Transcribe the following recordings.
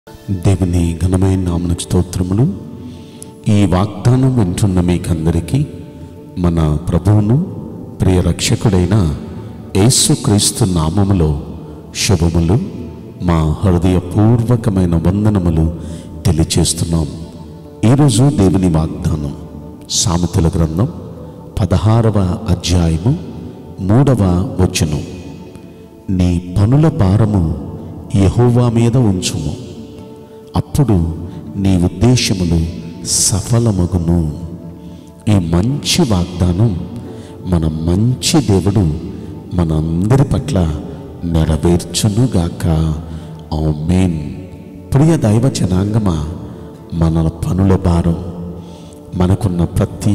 దేవుని ఘనమైన నామమునకు స్తోత్రములు. ఈ వాగ్దానం వింటున్న మీకందరికీ మన ప్రభువును ప్రియ రక్షకుడైన యేసుక్రీస్తు నామములో శుభములు, మా హృదయపూర్వకమైన వందనములు తెలియచేస్తున్నాం. ఈరోజు దేవుని వాగ్దానం సామెతల గ్రంథం 16వ అధ్యాయము 3వ వచనం. నీ పనుల భారము యెహోవా మీద ఉంచుము, అప్పుడు నీ ఉద్దేశములు సఫలమగును. ఈ మంచి వాగ్దానం మన మంచి దేవుడు మనందరి పట్ల నెరవేర్చునుగాక. ఆమేన్. ప్రియ దైవ జనాంగమా, మన పనుల భారం, మనకున్న ప్రతి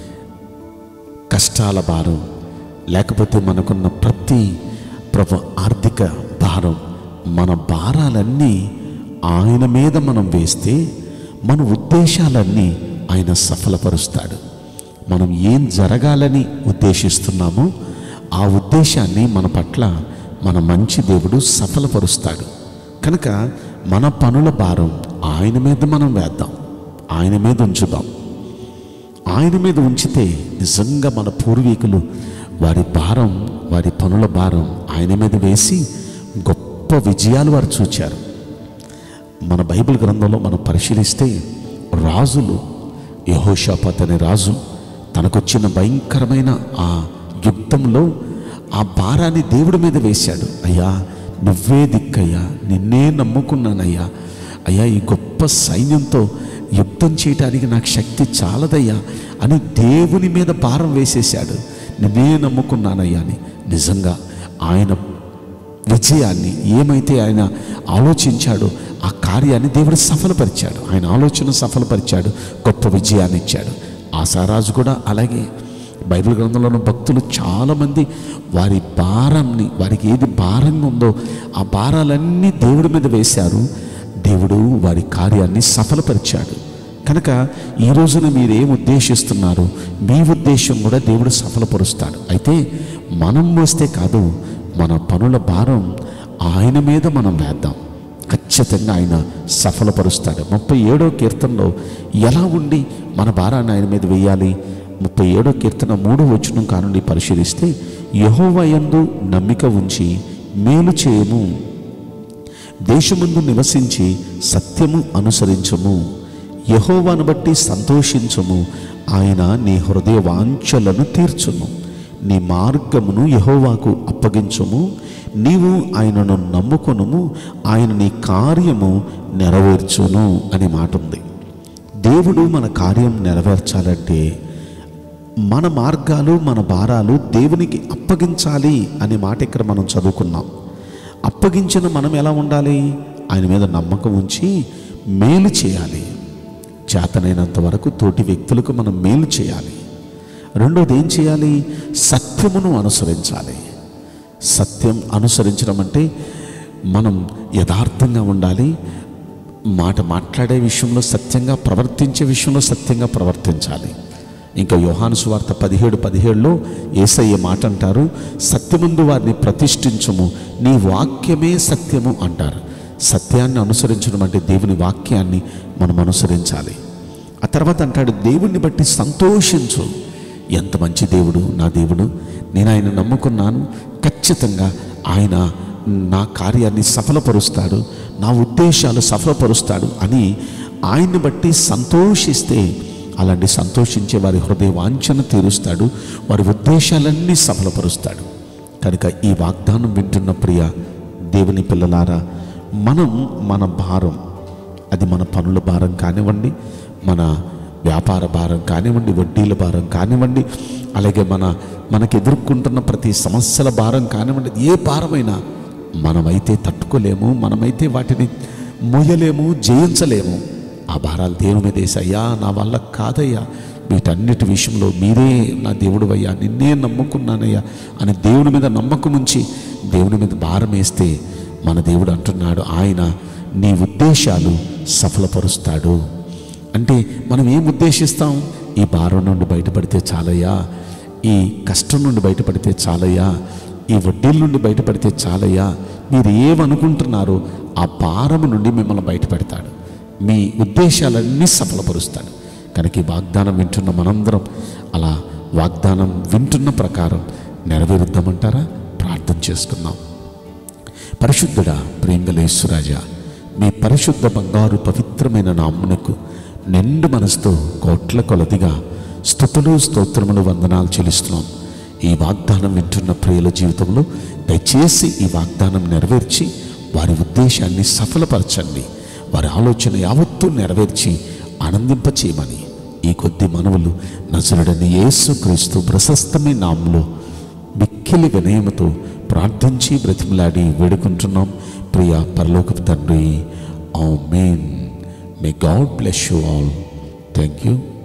కష్టాల భారం, లేకపోతే మనకున్న ప్రతి ఆర్థిక భారం, మన భారాలన్నీ ఆయన మీద మనం వేస్తే మన ఉద్దేశాలన్నీ ఆయన సఫలపరుస్తాడు. మనం ఏం జరగాలని ఉద్దేశిస్తున్నామో ఆ ఉద్దేశాన్ని మన పట్ల మన మంచి దేవుడు సఫలపరుస్తాడు. కనుక మన పనుల భారం ఆయన మీద మనం వేద్దాం, ఆయన మీద ఉంచుదాం. ఆయన మీద ఉంచితే నిజంగా మన పూర్వీకులు వారి భారం, వారి పనుల భారం ఆయన మీద వేసి గొప్ప విజయాలు వారు చూచారు. మన బైబిల్ గ్రంథంలో మనం పరిశీలిస్తే రాజులు, యెహోషాపాత్ అనే రాజు తనకొచ్చిన భయంకరమైన ఆ యుద్ధంలో ఆ భారాన్ని దేవుడి మీద వేశాడు. అయ్యా నువ్వే దిక్కయ్యా, నిన్నే నమ్ముకున్నానయ్యా, అయ్యా ఈ గొప్ప సైన్యంతో యుద్ధం చేయటానికి నాకు శక్తి చాలదయ్యా అని దేవుని మీద భారం వేసేశాడు. నిన్నే నమ్ముకున్నానయ్యా అని. నిజంగా ఆయన విజయాన్ని, ఏమైతే ఆయన ఆలోచించాడో ఆ కార్యాన్ని దేవుడు సఫలపరిచాడు. ఆయన ఆలోచన సఫలపరిచాడు, గొప్ప విజయాన్ని ఇచ్చాడు. ఆసారాజు కూడా అలాగే. బైబిల్ గ్రంథంలోని భక్తులు చాలామంది వారి భారాన్ని, వారికి ఏది భారంగా ఉందో ఆ భారాలన్నీ దేవుడి మీద వేశారు. దేవుడు వారి కార్యాన్ని సఫలపరిచాడు. కనుక ఈ రోజున మీరేం ఉద్దేశిస్తున్నారో మీ ఉద్దేశం కూడా దేవుడు సఫలపరుస్తాడు. అయితే మనం మోస్తే కాదు, మన పనుల భారం ఆయన మీద మనం వేద్దాం, ఖచ్చితంగా ఆయన సఫలపరుస్తాడు. 37వ కీర్తనలో ఎలా ఉండి మన భారాన్ని ఆయన మీద వేయాలి? 37వ కీర్తన 3వ వచనం కానుండి పరిశీలిస్తే, యెహోవా యందు నమ్మిక ఉంచి మేలు చేయము, దేశమందు నివసించి సత్యము అనుసరించము, యెహోవాను బట్టి సంతోషించము, ఆయన నీ హృదయ వాంఛలను తీర్చును, నీ మార్గమును యెహోవాకు అప్పగించుము, నీవు ఆయనను నమ్ముకొనుము, ఆయన నీ కార్యము నెరవేర్చును అనే మాట ఉంది. దేవుడు మన కార్యం నెరవేర్చాలంటే మన మార్గాలు, మన భారాలు దేవునికి అప్పగించాలి అనే మాట ఇక్కడ మనం చదువుకున్నాం. అప్పగించిన మనం ఎలా ఉండాలి? ఆయన మీద నమ్మకం ఉంచి మేలు చేయాలి. చేతనైనంత వరకు తోటి వ్యక్తులకు మనం మేలు చేయాలి. రెండోది ఏం చేయాలి? సత్యమును అనుసరించాలి. సత్యం అనుసరించడం అంటే మనం యథార్థంగా ఉండాలి. మాట్లాడే విషయంలో సత్యంగా, ప్రవర్తించే విషయంలో సత్యంగా ప్రవర్తించాలి. ఇంకా యోహాను సువార్త 17:17లో యేసయ్య మాట అంటారు, సత్యమందు వారిని ప్రతిష్ఠించుము, నీ వాక్యమే సత్యము అంటారు. సత్యాన్ని అనుసరించడం అంటే దేవుని వాక్యాన్ని మనం అనుసరించాలి. ఆ తర్వాత అంటాడు, దేవుణ్ణి బట్టి సంతోషించు. ఎంత మంచి దేవుడు నా దేవుడు, నేను ఆయన నమ్ముకున్నాను, ఖచ్చితంగా ఆయన నా కార్యాన్ని సఫలపరుస్తాడు, నా ఉద్దేశాలు సఫలపరుస్తాడు అని ఆయన్ని బట్టి సంతోషిస్తే, అలాంటి సంతోషించే వారి హృదయ వాంఛను తీరుస్తాడు, వారి ఉద్దేశాలన్నీ సఫలపరుస్తాడు. కనుక ఈ వాగ్దానం వింటున్న ప్రియ దేవుని పిల్లలారా, మనం మన భారం, అది మన పనుల భారం కానివ్వండి, మన వ్యాపార భారం కానివ్వండి, వడ్డీల భారం కానివ్వండి, అలాగే మనకు ఎదుర్కొంటున్న ప్రతి సమస్యల భారం కానివ్వండి, ఏ భారమైనా మనమైతే తట్టుకోలేము, మనమైతే వాటిని మోయలేము, జయించలేము. ఆ భారాలు దేవుని మీద వేసి, అయ్యా నా వల్ల కాదయ్యా, వీటన్నిటి విషయంలో మీరే నా దేవుడు అయ్యా, నిన్నే నమ్ముకున్నానయ్యా అని దేవుని మీద నమ్మకం ఉంచి దేవుని మీద భారం వేస్తే మన దేవుడు అంటున్నాడు, ఆయన నీ ఉద్దేశాలు సఫలపరుస్తాడు. అంటే మనం ఏం ఉద్దేశిస్తాం? ఈ భారం నుండి బయటపడితే చాలయ్యా, ఈ కష్టం నుండి బయటపడితే చాలయ్యా, ఈ వడ్డీల నుండి బయటపడితే చాలయ్యా, మీరు ఏమనుకుంటున్నారో ఆ భారము నుండి మిమ్మల్ని బయటపెడతాడు. మీ ఉద్దేశాలన్నీ సఫలపరుస్తాడు. కనుక ఈ వాగ్దానం వింటున్న మనందరం అలా వాగ్దానం వింటున్న ప్రకారం నెరవేరుద్దామంటారా? ప్రార్థన చేసుకుందాం. పరిశుద్ధుడా, ప్రేమగల యేసురాజా, మీ పరిశుద్ధ బంగారు పవిత్రమైన నామమునకు నిండు మనసుతో కోట్ల కొలదిగా స్తుతులు, స్తోత్రములు, వందనాలు చెల్లిస్తున్నాం. ఈ వాగ్దానం వింటున్న ప్రియుల జీవితంలో దయచేసి ఈ వాగ్దానం నెరవేర్చి వారి ఉద్దేశాన్ని సఫలపరచండి. వారి ఆలోచన యావత్తూ నెరవేర్చి ఆనందింపచేయమని ఈ కొద్ది మనవులు నజరుడైన యేసుక్రీస్తు ప్రశస్తమైన నామములో మిక్కిలి వినయముతో ప్రార్థించి బ్రతిమలాడి వేడుకుంటున్నాం ప్రియ పరలోకపు తండ్రి. ఆమేన్. May God bless you all. Thank you.